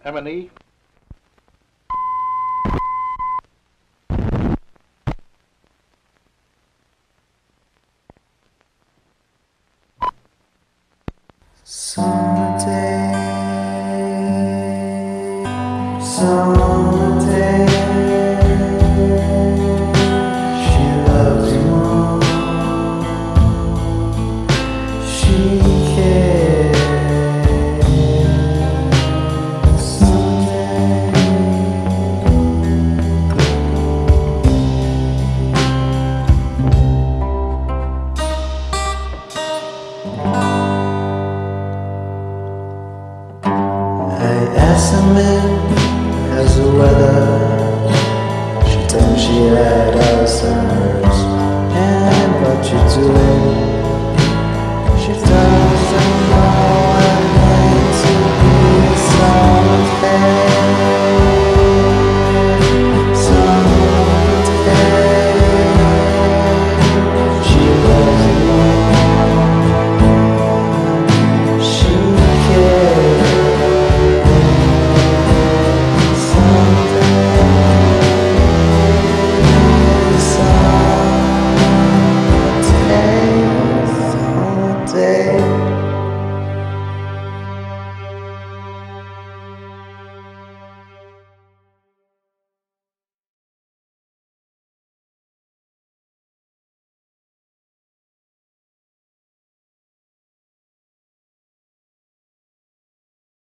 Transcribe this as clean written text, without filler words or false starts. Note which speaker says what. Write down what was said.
Speaker 1: M&E.
Speaker 2: Summer day, summer day, she loves you more, she cares. Someday I asked the man, how's the weather? She told me she had Alzheimer's.